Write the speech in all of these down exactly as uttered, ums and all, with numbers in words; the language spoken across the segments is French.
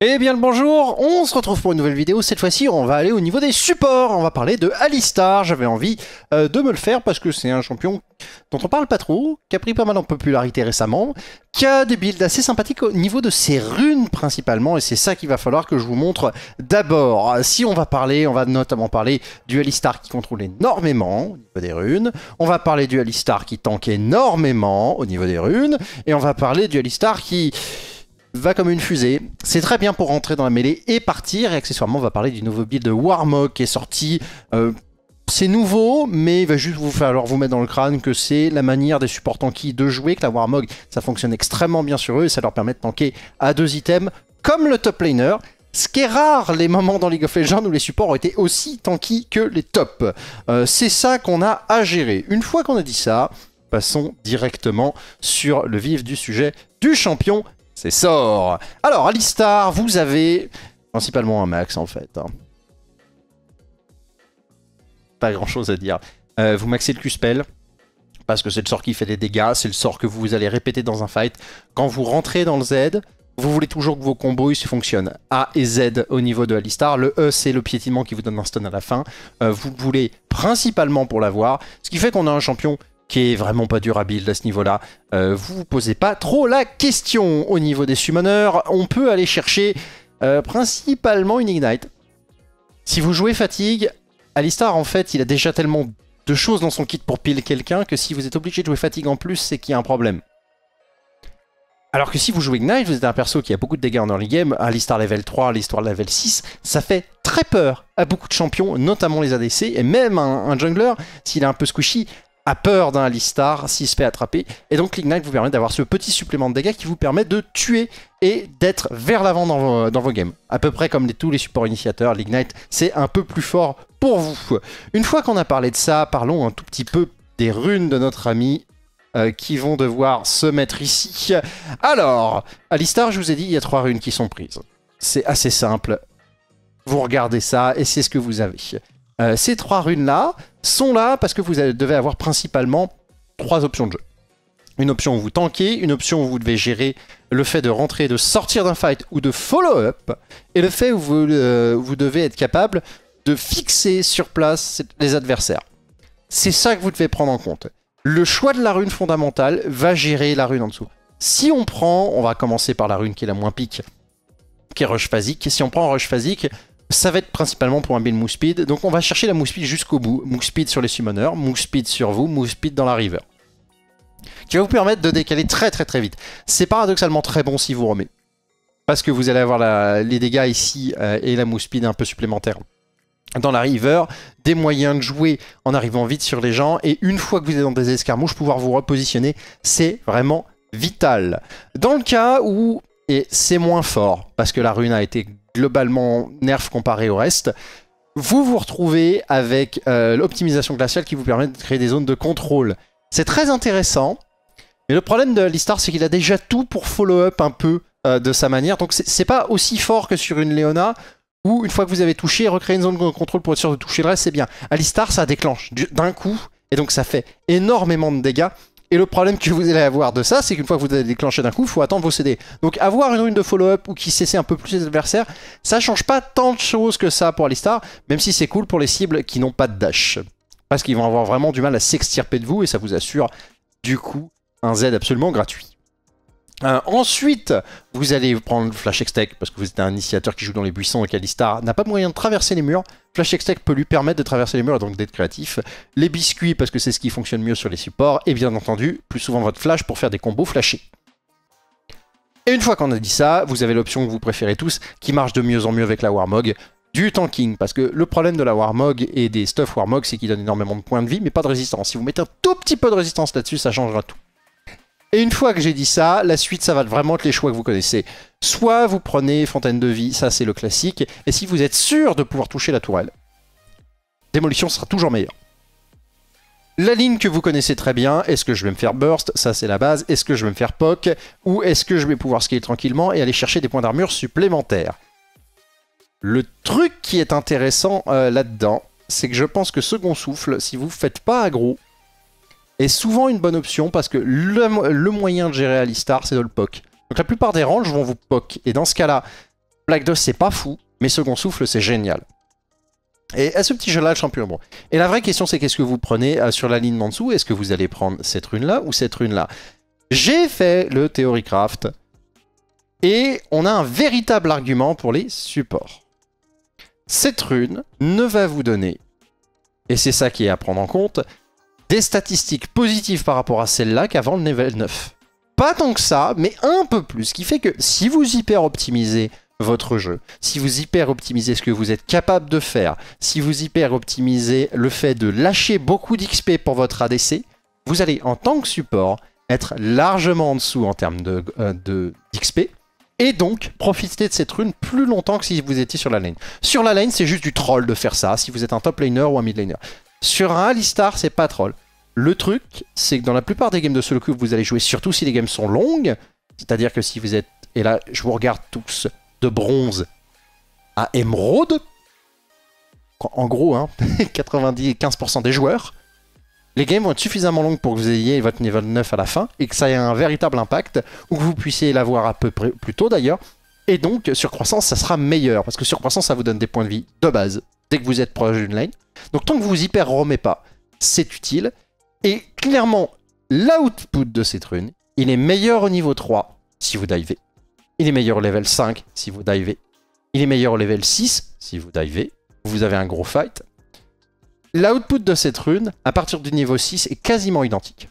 Eh bien le bonjour, on se retrouve pour une nouvelle vidéo. Cette fois-ci on va aller au niveau des supports. On va parler de Alistar. J'avais envie euh, de me le faire parce que c'est un champion dont on parle pas trop, qui a pris pas mal en popularité récemment, qui a des builds assez sympathiques au niveau de ses runes principalement, et c'est ça qu'il va falloir que je vous montre d'abord. Si on va parler, on va notamment parler du Alistar qui contrôle énormément au niveau des runes, on va parler du Alistar qui tank énormément au niveau des runes, et on va parler du Alistar qui va comme une fusée. C'est très bien pour rentrer dans la mêlée et partir. Et accessoirement, on va parler du nouveau build de Warmog qui est sorti. Euh, c'est nouveau, mais il va juste vous falloir vous mettre dans le crâne que c'est la manière des supports tanky de jouer, que la Warmog, ça fonctionne extrêmement bien sur eux et ça leur permet de tanker à deux items comme le top laner. Ce qui est rare, les moments dans League of Legends où les supports ont été aussi tanky que les tops. Euh, c'est ça qu'on a à gérer. Une fois qu'on a dit ça, passons directement sur le vif du sujet du champion. C'est sort. Alors, Alistar, vous avez principalement un max en fait. Hein. Pas grand chose à dire. Euh, vous maxez le Q-Spell, parce que c'est le sort qui fait des dégâts, c'est le sort que vous allez répéter dans un fight. Quand vous rentrez dans le Z, vous voulez toujours que vos combos ils fonctionnent. A et Z au niveau de Alistar. Le E, c'est le piétinement qui vous donne un stun à la fin. Euh, vous le voulez principalement pour l'avoir. Ce qui fait qu'on a un champion qui est vraiment pas dur à build à ce niveau-là. Euh, vous vous posez pas trop la question. Au niveau des summoners, on peut aller chercher euh, principalement une Ignite. Si vous jouez Fatigue, Alistar, en fait, il a déjà tellement de choses dans son kit pour pile quelqu'un que si vous êtes obligé de jouer Fatigue en plus, c'est qu'il y a un problème. Alors que si vous jouez Ignite, vous êtes un perso qui a beaucoup de dégâts en early game, Alistar level trois, Alistar level six, ça fait très peur à beaucoup de champions, notamment les A D C, et même un, un jungler, s'il est un peu squishy, a peur d'un Alistar s'il se fait attraper. Et donc l'Ignite vous permet d'avoir ce petit supplément de dégâts qui vous permet de tuer et d'être vers l'avant dans vos, dans vos games. À peu près comme les, tous les supports initiateurs, l'Ignite c'est un peu plus fort pour vous. Une fois qu'on a parlé de ça, parlons un tout petit peu des runes de notre ami euh, qui vont devoir se mettre ici. Alors, Alistar, je vous ai dit, il y a trois runes qui sont prises. C'est assez simple. Vous regardez ça et c'est ce que vous avez. Euh, ces trois runes-là sont là parce que vous devez avoir principalement trois options de jeu. Une option où vous tankez, une option où vous devez gérer le fait de rentrer, de sortir d'un fight ou de follow-up, et le fait où vous, euh, vous devez être capable de fixer sur place les adversaires. C'est ça que vous devez prendre en compte. Le choix de la rune fondamentale va gérer la rune en dessous. Si on prend, on va commencer par la rune qui est la moins pique, qui est Rush Phasic. Si on prend Rush Phasic, ça va être principalement pour un build move speed. Donc on va chercher la move speed jusqu'au bout. Move speed sur les summoners, move speed sur vous, move speed dans la river. Qui va vous permettre de décaler très très très vite. C'est paradoxalement très bon si vous remet. Parce que vous allez avoir la, les dégâts ici euh, et la move speed un peu supplémentaire dans la river. Des moyens de jouer en arrivant vite sur les gens. Et une fois que vous êtes dans des escarmouches, pouvoir vous repositionner, c'est vraiment vital. Dans le cas où, et c'est moins fort, parce que la rune a été globalement nerf comparé au reste, vous vous retrouvez avec euh, l'optimisation glaciale qui vous permet de créer des zones de contrôle. C'est très intéressant, mais le problème de Alistar, c'est qu'il a déjà tout pour follow-up un peu euh, de sa manière, donc c'est pas aussi fort que sur une Leona, où une fois que vous avez touché, recréer une zone de contrôle pour être sûr de toucher le reste, c'est bien. Alistar, ça déclenche d'un coup, et donc ça fait énormément de dégâts. Et le problème que vous allez avoir de ça, c'est qu'une fois que vous avez déclenché d'un coup, il faut attendre vos C D. Donc avoir une rune de follow-up ou qui cesse un peu plus les adversaires, ça change pas tant de choses que ça pour Alistar, même si c'est cool pour les cibles qui n'ont pas de dash. Parce qu'ils vont avoir vraiment du mal à s'extirper de vous et ça vous assure du coup un Z absolument gratuit. Euh, ensuite, vous allez prendre le Flash Extech parce que vous êtes un initiateur qui joue dans les buissons et qu'Alistar n'a pas moyen de traverser les murs. Flash Extech peut lui permettre de traverser les murs et donc d'être créatif. Les biscuits parce que c'est ce qui fonctionne mieux sur les supports. Et bien entendu, plus souvent votre flash pour faire des combos flashés. Et une fois qu'on a dit ça, vous avez l'option que vous préférez tous qui marche de mieux en mieux avec la Warmog. Du tanking, parce que le problème de la Warmog et des stuff Warmog, c'est qu'ils donnent énormément de points de vie, mais pas de résistance. Si vous mettez un tout petit peu de résistance là-dessus, ça changera tout. Et une fois que j'ai dit ça, la suite, ça va vraiment être les choix que vous connaissez. Soit vous prenez Fontaine de Vie, ça c'est le classique, et si vous êtes sûr de pouvoir toucher la tourelle, Démolition sera toujours meilleur. La ligne que vous connaissez très bien, est-ce que je vais me faire Burst, ça c'est la base, est-ce que je vais me faire Poke, ou est-ce que je vais pouvoir scaler tranquillement et aller chercher des points d'armure supplémentaires. Le truc qui est intéressant euh, là-dedans, c'est que je pense que Second Souffle, si vous ne faites pas aggro, est souvent une bonne option parce que le, le moyen de gérer Alistar, c'est de le poke. Donc la plupart des ranges vont vous poke. Et dans ce cas-là, Plaque d'os, c'est pas fou, mais Second Souffle, c'est génial. Et à ce petit jeu-là, le champion bon. Et la vraie question, c'est qu'est-ce que vous prenez euh, sur la ligne d'en dessous? Est-ce que vous allez prendre cette rune-là ou cette rune-là? J'ai fait le Theorycraft. Et on a un véritable argument pour les supports. Cette rune ne va vous donner, et c'est ça qui est à prendre en compte, des statistiques positives par rapport à celle-là qu'avant le level neuf. Pas tant que ça, mais un peu plus. Ce qui fait que si vous hyper optimisez votre jeu, si vous hyper optimisez ce que vous êtes capable de faire, si vous hyper optimisez le fait de lâcher beaucoup d'X P pour votre A D C, vous allez en tant que support être largement en dessous en termes de, euh, de, d'X P. Et donc, profitez de cette rune plus longtemps que si vous étiez sur la lane. Sur la lane, c'est juste du troll de faire ça, si vous êtes un top laner ou un mid laner. Sur un Alistar, c'est pas troll. Le truc, c'est que dans la plupart des games de solo queue que vous allez jouer, surtout si les games sont longues, c'est-à-dire que si vous êtes, et là, je vous regarde tous, de bronze à émeraude, en gros, hein, quatre-vingt-dix à quinze pour cent des joueurs, les games vont être suffisamment longues pour que vous ayez votre niveau neuf à la fin et que ça ait un véritable impact, ou que vous puissiez l'avoir à peu près plus tôt d'ailleurs. Et donc, sur croissance, ça sera meilleur, parce que sur croissance, ça vous donne des points de vie de base, dès que vous êtes proche d'une lane. Donc tant que vous vous hyper roamez pas, c'est utile. Et clairement, l'output de cette rune, il est meilleur au niveau trois si vous divez. Il est meilleur au level cinq si vous divez. Il est meilleur au level six si vous divez. Vous avez un gros fight. L'output de cette rune, à partir du niveau six, est quasiment identique.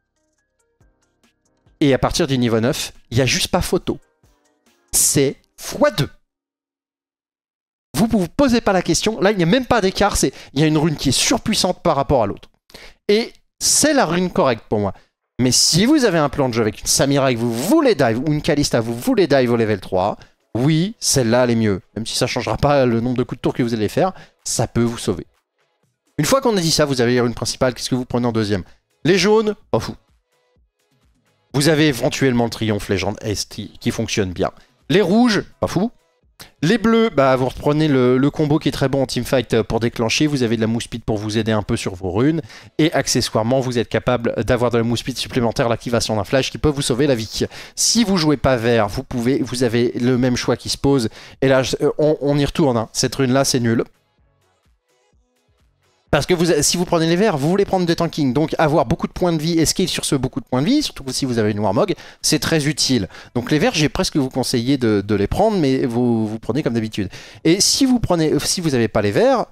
Et à partir du niveau neuf, il n'y a juste pas photo. C'est fois deux. Vous ne vous posez pas la question. Là, il n'y a même pas d'écart. Il y a une rune qui est surpuissante par rapport à l'autre. Et c'est la rune correcte pour moi. Mais si vous avez un plan de jeu avec une Samira que vous voulez dive, ou une Kalista vous voulez dive au level trois, oui, celle-là, elle est mieux. Même si ça ne changera pas le nombre de coups de tour que vous allez faire, ça peut vous sauver. Une fois qu'on a dit ça, vous avez une principale, qu'est-ce que vous prenez en deuxième? Les jaunes, pas fou. Vous avez éventuellement le triomphe légende Est qui fonctionne bien. Les rouges, pas fou. Les bleus, bah vous reprenez le, le combo qui est très bon en teamfight pour déclencher. Vous avez de la mousse speed pour vous aider un peu sur vos runes. Et accessoirement, vous êtes capable d'avoir de la mousse speed supplémentaire, l'activation d'un flash qui peut vous sauver la vie. Si vous jouez pas vert, vous pouvez, vous avez le même choix qui se pose. Et là, on, on y retourne. Hein. Cette rune-là, c'est nul. Parce que vous, si vous prenez les verts, vous voulez prendre des tankings, donc avoir beaucoup de points de vie et scale sur ce beaucoup de points de vie, surtout si vous avez une Warmog, c'est très utile. Donc les verts, j'ai presque vous conseillé de, de les prendre, mais vous, vous prenez comme d'habitude. Et si vous prenez, si vous n'avez pas les verts,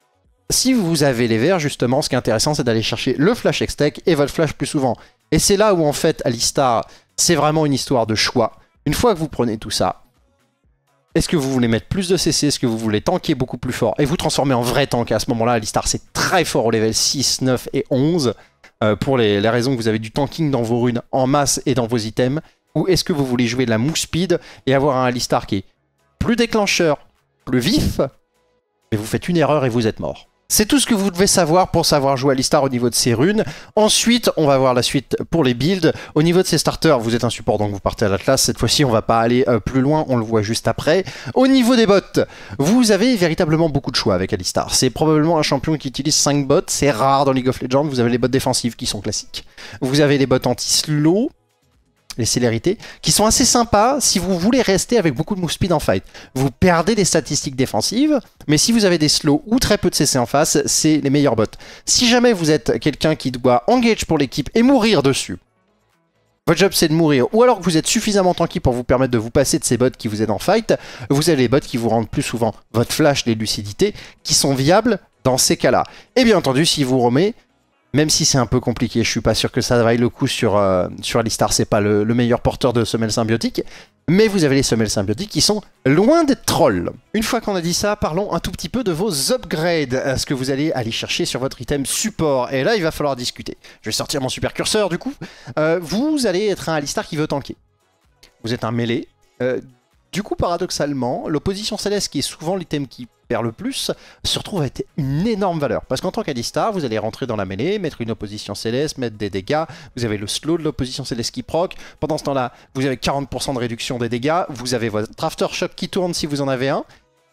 si vous avez les verts, justement, ce qui est intéressant, c'est d'aller chercher le flash Hextech et votre flash plus souvent. Et c'est là où, en fait, Alistar, c'est vraiment une histoire de choix. Une fois que vous prenez tout ça, est-ce que vous voulez mettre plus de C C? Est-ce que vous voulez tanker beaucoup plus fort? Et vous transformer en vrai tank. À ce moment-là, Alistar, c'est très fort au level six, neuf et onze. Euh, pour les, les raisons que vous avez du tanking dans vos runes en masse et dans vos items. Ou est-ce que vous voulez jouer de la mousse speed et avoir un Alistar qui est plus déclencheur, plus vif, mais vous faites une erreur et vous êtes mort. C'est tout ce que vous devez savoir pour savoir jouer Alistar au niveau de ses runes. Ensuite, on va voir la suite pour les builds. Au niveau de ses starters, vous êtes un support, donc vous partez à l'Atlas. Cette fois-ci, on va pas aller euh, plus loin, on le voit juste après. Au niveau des bots, vous avez véritablement beaucoup de choix avec Alistar. C'est probablement un champion qui utilise cinq bots. C'est rare dans League of Legends. Vous avez les bots défensifs qui sont classiques. Vous avez les bots anti-slow, les célérités, qui sont assez sympas si vous voulez rester avec beaucoup de move speed en fight. Vous perdez des statistiques défensives, mais si vous avez des slows ou très peu de C C en face, c'est les meilleurs bots. Si jamais vous êtes quelqu'un qui doit engage pour l'équipe et mourir dessus, votre job c'est de mourir, ou alors que vous êtes suffisamment tanky pour vous permettre de vous passer de ces bots qui vous aident en fight, vous avez les bots qui vous rendent plus souvent votre flash, les lucidités, qui sont viables dans ces cas-là. Et bien entendu, si vous remet, même si c'est un peu compliqué, je suis pas sûr que ça vaille le coup sur, euh, sur Alistar, c'est pas le, le meilleur porteur de semelles symbiotiques, mais vous avez les semelles symbiotiques qui sont loin d'être trolls. Une fois qu'on a dit ça, parlons un tout petit peu de vos upgrades, ce que vous allez aller chercher sur votre item support, et là il va falloir discuter. Je vais sortir mon super curseur du coup. Euh, vous allez être un Alistar qui veut tanker. Vous êtes un mêlé. Euh, du coup, paradoxalement, l'opposition céleste, qui est souvent l'item qui perd le plus, se retrouve avec une énorme valeur. Parce qu'en tant qu'Alistar, vous allez rentrer dans la mêlée, mettre une opposition céleste, mettre des dégâts, vous avez le slow de l'opposition céleste qui proc, pendant ce temps-là, vous avez quarante pour cent de réduction des dégâts, vous avez votre aftershock qui tourne si vous en avez un,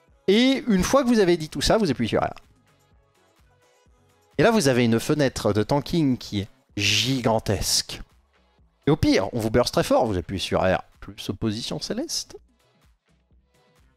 et une fois que vous avez dit tout ça, vous appuyez sur R. Et là, vous avez une fenêtre de tanking qui est gigantesque. Et au pire, on vous burst très fort, vous appuyez sur R, plus opposition céleste.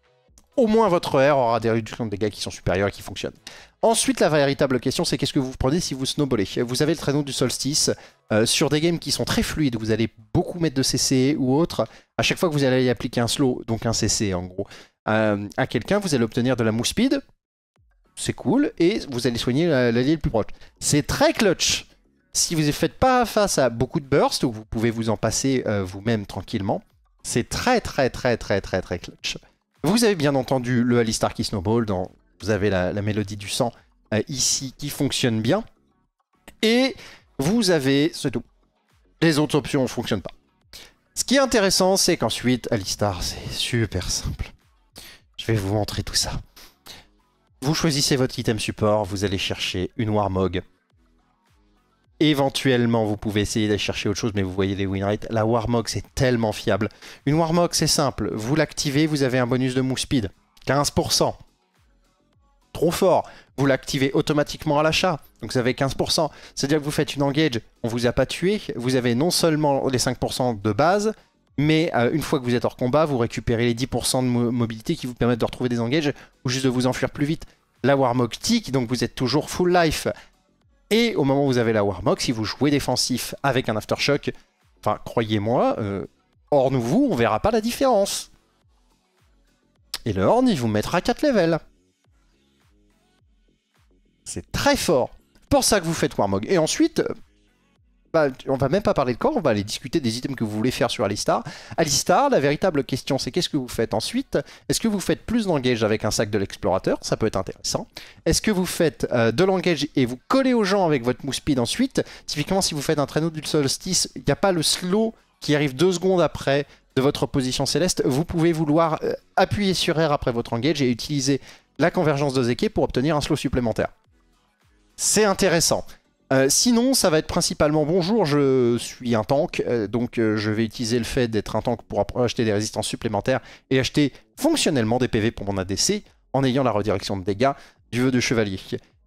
au moins votre R aura des réductions de dégâts qui sont supérieures et qui fonctionnent. Ensuite, la véritable question, c'est qu'est-ce que vous prenez si vous snowballez? Vous avez le traîneau du solstice. Euh, sur des games qui sont très fluides, vous allez beaucoup mettre de C C ou autre. À chaque fois que vous allez y appliquer un slow, donc un C C en gros, euh, à quelqu'un, vous allez obtenir de la move speed. C'est cool. Et vous allez soigner l'allié le plus proche. C'est très clutch. Si vous ne faites pas face à beaucoup de bursts, où vous pouvez vous en passer euh, vous-même tranquillement, c'est très très très très très très clutch. Vous avez bien entendu le Alistar qui snowball, dans, vous avez la, la mélodie du sang euh, ici qui fonctionne bien. Et vous avez, c'est tout. Les autres options ne fonctionnent pas. Ce qui est intéressant, c'est qu'ensuite, Alistar, c'est super simple. Je vais vous montrer tout ça. Vous choisissez votre item support, vous allez chercher une Warmog. Éventuellement, vous pouvez essayer d'aller chercher autre chose, mais vous voyez les win rates. La Warmog, c'est tellement fiable. Une Warmog, c'est simple. Vous l'activez, vous avez un bonus de move speed. quinze pour cent. Trop fort. Vous l'activez automatiquement à l'achat. Donc vous avez quinze pour cent. C'est-à-dire que vous faites une engage, on vous a pas tué. Vous avez non seulement les cinq pour cent de base, mais euh, une fois que vous êtes hors combat, vous récupérez les dix pour cent de mo mobilité qui vous permettent de retrouver des engages ou juste de vous enfuir plus vite. La Warmog tic, donc vous êtes toujours full life. Et au moment où vous avez la Warmog, si vous jouez défensif avec un Aftershock, enfin croyez-moi, euh, Horn ou vous, on verra pas la différence. Et le Horn, il vous mettra quatre levels. C'est très fort. Pour ça que vous faites Warmog. Et ensuite, bah, on va même pas parler de corps, on va aller discuter des items que vous voulez faire sur Alistar. Alistar, la véritable question, c'est qu'est-ce que vous faites ensuite? Est-ce que vous faites plus d'engage avec un sac de l'explorateur? Ça peut être intéressant. Est-ce que vous faites euh, de l'engage et vous collez aux gens avec votre move speed ensuite? Typiquement, si vous faites un traîneau du solstice, il n'y a pas le slow qui arrive deux secondes après de votre position céleste. Vous pouvez vouloir euh, appuyer sur R après votre engage et utiliser la convergence de Zeke pour obtenir un slow supplémentaire. C'est intéressant. Euh, sinon, ça va être principalement bonjour, je suis un tank, euh, donc euh, je vais utiliser le fait d'être un tank pour acheter des résistances supplémentaires et acheter fonctionnellement des P V pour mon A D C en ayant la redirection de dégâts du vœu de chevalier.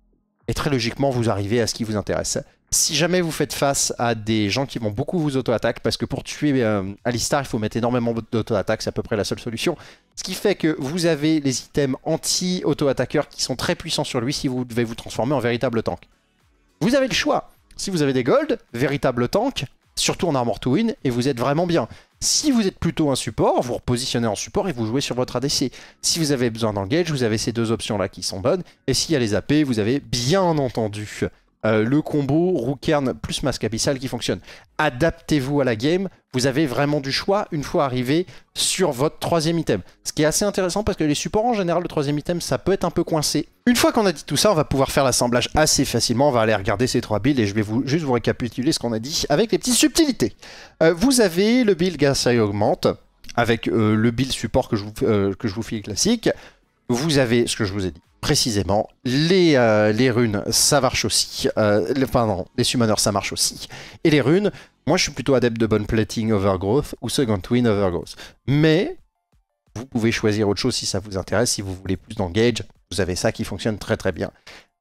Et très logiquement, vous arrivez à ce qui vous intéresse. Si jamais vous faites face à des gens qui vont beaucoup vous auto-attaque, parce que pour tuer euh, Alistar, il faut mettre énormément d'auto-attaque, c'est à peu près la seule solution. Ce qui fait que vous avez les items anti-auto-attaqueurs qui sont très puissants sur lui si vous devez vous transformer en véritable tank. Vous avez le choix. Si vous avez des gold, véritable tank, surtout en armor to win, et vous êtes vraiment bien. Si vous êtes plutôt un support, vous repositionnez en support et vous jouez sur votre A D C. Si vous avez besoin d'engage, vous avez ces deux options-là qui sont bonnes. Et s'il y a les A P, vous avez bien entendu euh, le combo Rookern plus Masque Abyssal qui fonctionne. Adaptez-vous à la game, vous avez vraiment du choix une fois arrivé sur votre troisième item. Ce qui est assez intéressant parce que les supports en général, le troisième item, ça peut être un peu coincé. Une fois qu'on a dit tout ça, on va pouvoir faire l'assemblage assez facilement. On va aller regarder ces trois builds et je vais vous, juste vous récapituler ce qu'on a dit avec les petites subtilités. Euh, vous avez le build Gasai Augmente avec euh, le build support que je, vous, euh, que je vous file classique. Vous avez ce que je vous ai dit précisément. Les, euh, les runes, ça marche aussi. Euh, les, pardon, les summoners, ça marche aussi. Et les runes, moi je suis plutôt adepte de Bone Plating Overgrowth ou Second Wind Overgrowth. Mais vous pouvez choisir autre chose si ça vous intéresse, si vous voulez plus d'engage. Vous avez ça qui fonctionne très très bien.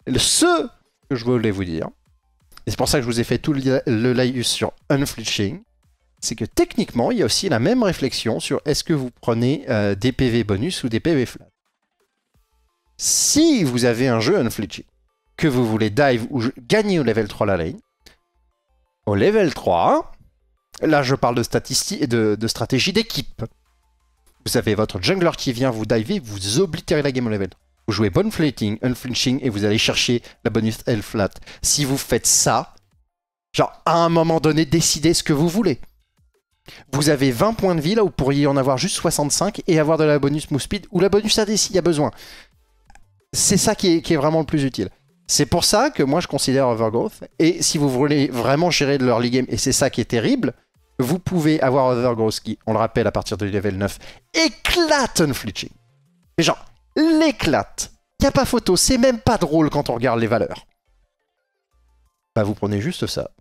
Ce que je voulais vous dire, et c'est pour ça que je vous ai fait tout le, le laïus sur Unflinching, c'est que techniquement, il y a aussi la même réflexion sur est-ce que vous prenez euh, des P V bonus ou des P V flat. Si vous avez un jeu Unflinching, que vous voulez dive ou gagner au level trois la lane, au level trois, là je parle de, statistiques, de, de stratégie d'équipe. Vous avez votre jungler qui vient vous diver, vous oblitérez la game au level trois. Vous jouez Bone Plating, Unflinching et vous allez chercher la bonus L flat. Si vous faites ça, genre à un moment donné, décidez ce que vous voulez. Vous avez vingt points de vie là où vous pourriez en avoir juste soixante-cinq et avoir de la bonus move speed ou la bonus A D s'il y a besoin. C'est ça qui est, qui est vraiment le plus utile. C'est pour ça que moi je considère Overgrowth. Et si vous voulez vraiment gérer de l'early game, et c'est ça qui est terrible, vous pouvez avoir Overgrowth qui, on le rappelle, à partir de level neuf, éclate Unflinching. Mais genre, l'éclate. Y a pas photo, c'est même pas drôle quand on regarde les valeurs. Bah vous prenez juste ça.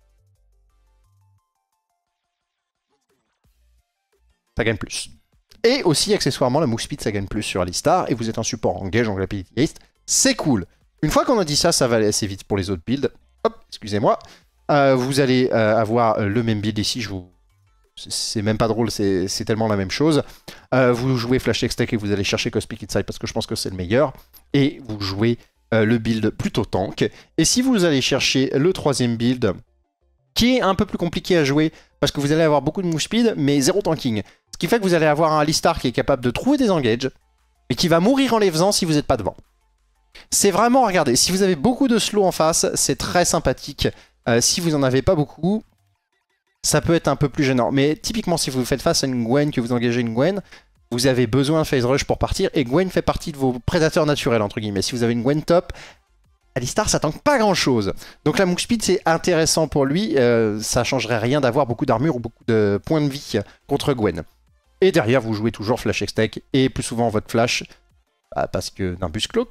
Ça gagne plus. Et aussi, accessoirement, la move speed, ça gagne plus sur Alistar. Et vous êtes un support engage, en rapidity haste. C'est cool. Une fois qu'on a dit ça, ça va aller assez vite pour les autres builds. Hop, excusez-moi. Euh, vous allez euh, avoir le même build ici. Je vous c'est même pas drôle, c'est tellement la même chose. Euh, vous jouez Flash Tech et vous allez chercher Cosmic Insight parce que je pense que c'est le meilleur. Et vous jouez euh, le build plutôt tank. Et si vous allez chercher le troisième build, qui est un peu plus compliqué à jouer, parce que vous allez avoir beaucoup de move speed, mais zéro tanking. Ce qui fait que vous allez avoir un Alistar qui est capable de trouver des engages, mais qui va mourir en les faisant si vous n'êtes pas devant. C'est vraiment, regardez, si vous avez beaucoup de slow en face, c'est très sympathique. Euh, si vous n'en avez pas beaucoup, ça peut être un peu plus gênant. Mais typiquement, si vous faites face à une Gwen, que vous engagez une Gwen, vous avez besoin de phase rush pour partir, et Gwen fait partie de vos prédateurs naturels, entre guillemets. Si vous avez une Gwen top, Alistar, ça tank pas grand chose. Donc la move speed, c'est intéressant pour lui. Euh, ça changerait rien d'avoir beaucoup d'armure ou beaucoup de points de vie contre Gwen. Et derrière, vous jouez toujours Flash Extech et plus souvent votre Flash, bah, parce que Nimbus clôt.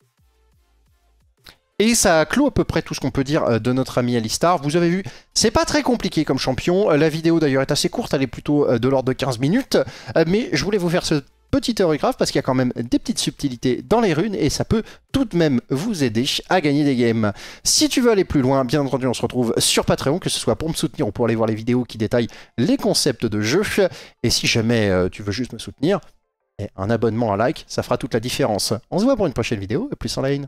Et ça clôt à peu près tout ce qu'on peut dire de notre ami Alistar. Vous avez vu, c'est pas très compliqué comme champion. La vidéo d'ailleurs est assez courte, elle est plutôt de l'ordre de quinze minutes. Mais je voulais vous faire ce petit chorégraphe parce qu'il y a quand même des petites subtilités dans les runes et ça peut tout de même vous aider à gagner des games. Si tu veux aller plus loin, bien entendu on se retrouve sur Patreon, que ce soit pour me soutenir ou pour aller voir les vidéos qui détaillent les concepts de jeu. Et si jamais euh, tu veux juste me soutenir, un abonnement, un like, ça fera toute la différence. On se voit pour une prochaine vidéo, et plus en lane.